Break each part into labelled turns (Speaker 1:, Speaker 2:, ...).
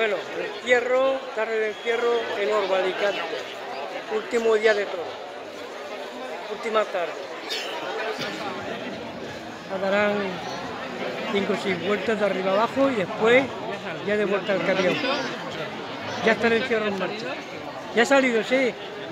Speaker 1: Bueno, el entierro, tarde de entierro en Orba, Alicante. Último día de todo. Última tarde. Darán 5 o 6 vueltas de arriba abajo y después ya de vuelta al camión. Ya está el entierro en marcha. Ya ha salido, sí.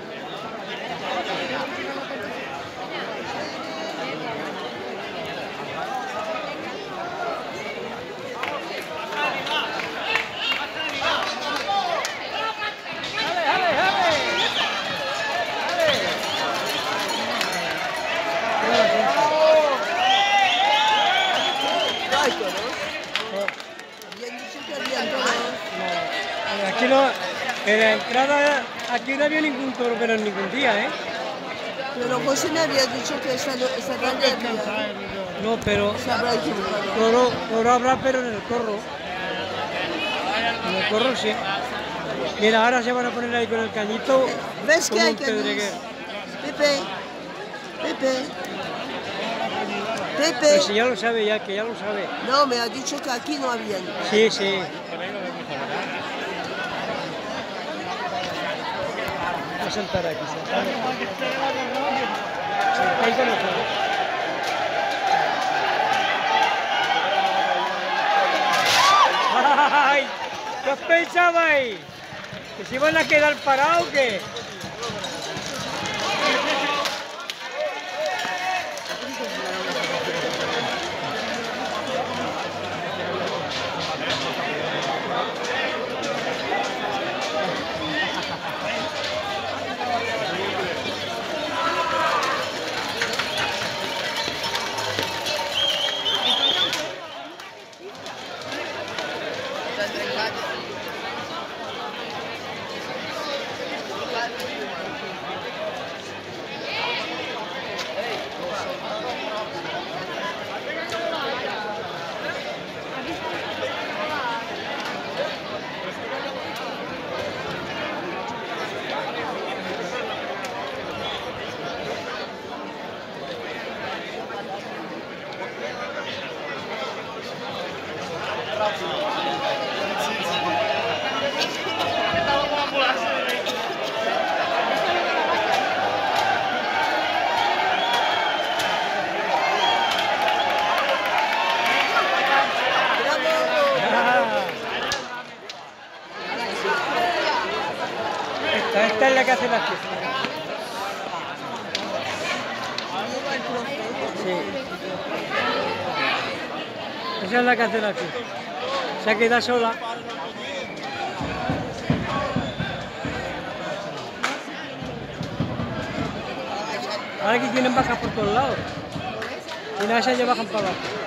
Speaker 1: Aquí no, en la entrada, aquí no había ningún toro, pero en ningún día, ¿eh?
Speaker 2: Pero José me había dicho que esta tarde había.
Speaker 1: No, pero
Speaker 2: Se habrá equivocado.
Speaker 1: toro habrá, pero en el corro. En el corro sí. Mira, ahora se van a poner ahí con el cañito.
Speaker 2: ¿Ves que
Speaker 1: como
Speaker 2: hay
Speaker 1: un
Speaker 2: que
Speaker 1: pedreguero.
Speaker 2: Pepe, Pepe,
Speaker 1: Pero
Speaker 2: Pepe.
Speaker 1: si ya lo sabe, ya que ya lo sabe.
Speaker 2: No, me ha dicho que aquí no había.
Speaker 1: Sí, sí. Voy a sentar aquí, sentar. Sentáis con nosotros. ¡Ay! ¿Qué os pensabais? ¿Que se iban a quedar parados o qué? Esta es la que hace la fiesta. Sí. Esa es la que hace la fiesta. Se queda sola. Ahora aquí tienen vacas por todos lados. Y nada, se bajan para abajo.